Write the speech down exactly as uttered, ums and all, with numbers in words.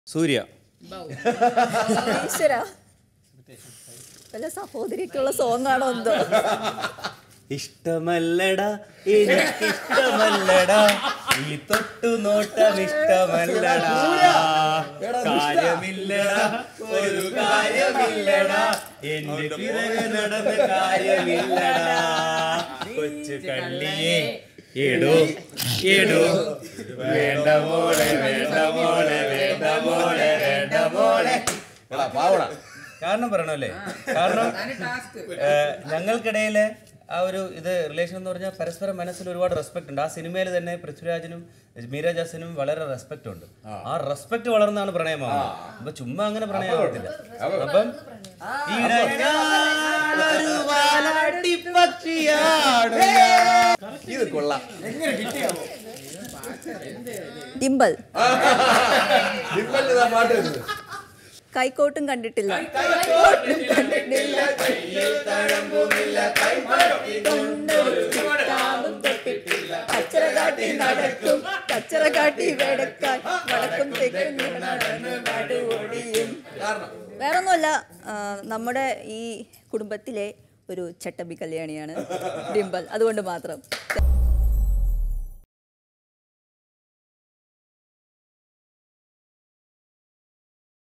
സൂര്യ. ഈശ്വര വല്ല സഹോദരിക്കുള്ള സോങ് ആണോ എന്തോ. ഇഷ്ടമല്ലടാ എനിക്കിഷ്ടമല്ലടാ ഈ തൊട്ടു നോട്ടം ഇഷ്ടമല്ലടാ കാര്യമില്ലടാ ഒരു കാര്യമില്ലടാ എന്റെ പിറകെ നടന്ന കാര്യമില്ലടാ കൊച്ചു കള്ളിയെ എടോ എടോ വേണ്ട മോളെ വേണ്ട മോളെ വേണ്ട മോളെ വേണ്ട മോളെ. കാരണം പറയണല്ലേ, കാരണം ഞങ്ങൾക്കിടയിലെ ആ ഒരു ഇത് റിലേഷൻ എന്ന് പറഞ്ഞാൽ പരസ്പരം മനസ്സിൽ ഒരുപാട് റെസ്പെക്ട് ഉണ്ട്. ആ സിനിമയിൽ തന്നെ പൃഥ്വിരാജിനും മീര ജാസിനും വളരെ റെസ്പെക്ട് ഉണ്ട്. ആ റെസ്പെക്ട് വളർന്നാണ് പ്രണയമാവുന്നത്. അപ്പൊ ചുമ്മാ അങ്ങനെ പ്രണയമാവത്തില്ല. അപ്പം ഇത് കൊള്ളാം. ഡിംപിൾ ഡിംപിളിന്റെ പാട്ട് കൈക്കോട്ടും കണ്ടിട്ടില്ല. കച്ചറ കാട്ടി നടക്കും കച്ചറ കാട്ടി വെടക്കാൻ വടക്കും തെക്കും നടുവൊടിയും. വേറൊന്നുമല്ല, നമ്മുടെ ഈ കുടുംബത്തിലെ ഒരു ചട്ടമ്പി കല്യാണിയാണ് ഡിംപിൾ, അതുകൊണ്ട് മാത്രം.